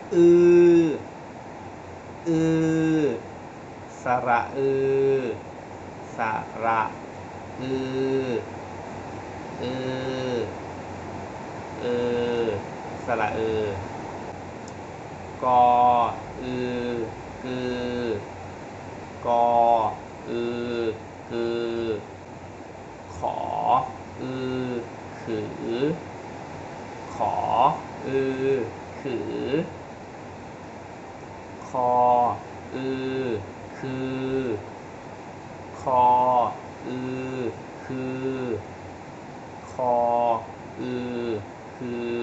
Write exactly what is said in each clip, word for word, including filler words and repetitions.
อืออือสระอือสระอืออืออือสระอือกออือกือกออือกือขออือขือขออือขือคออือคือคออือคือคออือคือ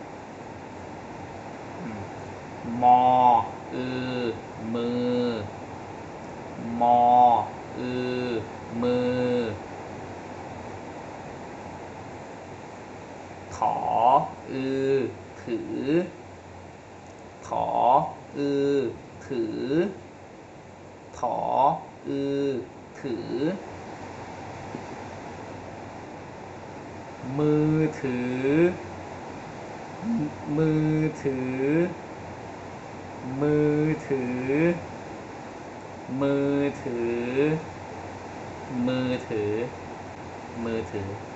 มออือมือมออือมือถออือถือถออือถือถออือถือมือถือมือถือมือถือมือถือมือถือมือถือ